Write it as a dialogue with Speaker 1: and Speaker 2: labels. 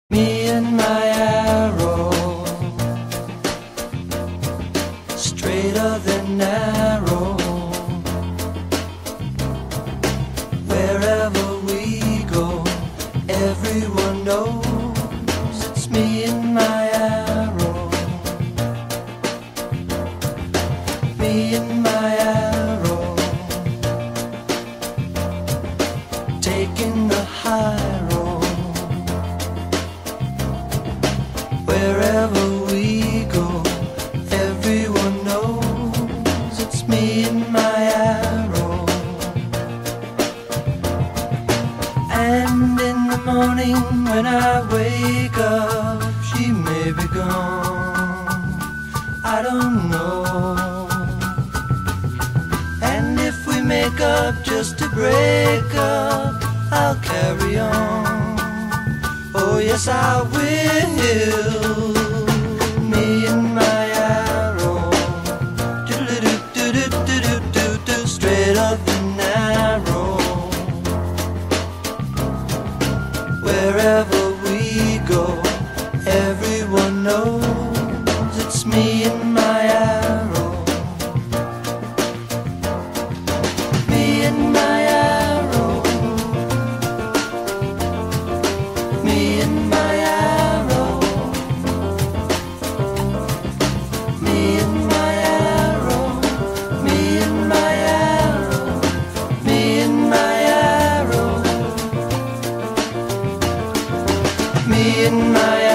Speaker 1: Me and my arrow, straighter than narrow. Wherever we go, everyone knows it's me and my arrow. Me and my arrow, taking the high road. Wherever we go, everyone knows it's me and my arrow. And in the morning when I wake up, she may be gone, I don't know. And if we make up just to break up, I'll carry on. Oh yes, I will. Me and my arrow, do-do-do-do-do-do-do, straight up and narrow. Wherever we go, everyone knows it's me and my arrow. Me and my arrow. Me and my arrow. Me and my arrow. Me and my arrow. Me and my arrow. Me and my